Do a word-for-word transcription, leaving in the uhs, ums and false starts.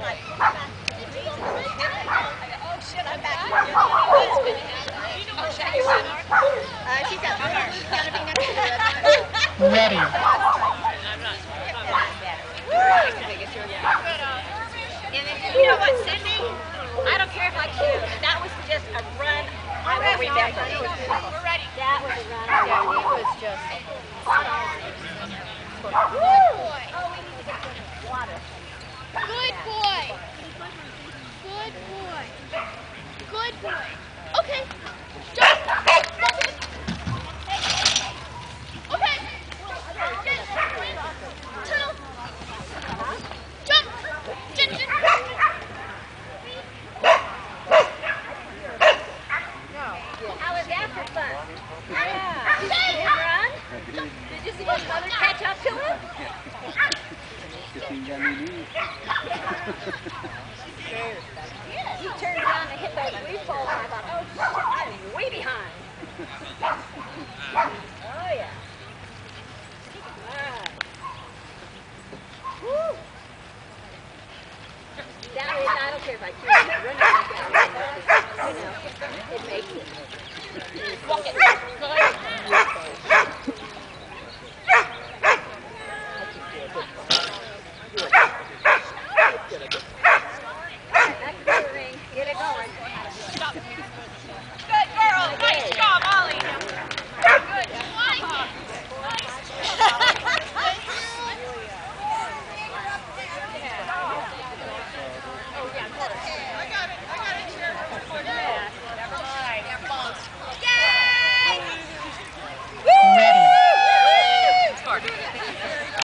like, oh shit, I'm back here. Oh, check your son. Uh, she's got Mother's going to be next to the Ready. I'm not. And then, you know what, Cindy? I don't care if I choose. That was just a run I will remember. We're ready. That was a run. Yeah, he was just... Good boy. Oh, we need to get some water. Good boy. Good boy. Good boy. Okay. Jump. Okay. Okay. Two. Jump. Jin, Jin. How was that for fun? Yeah. Did you see him run? Did you see his mother catch up to him? He turned around and hit those leaf poles, and I thought, oh, I'm way behind. Oh, yeah. Wow. Woo. That is, I don't care if I choose to run like that. You know, it makes it. Walk it. Good.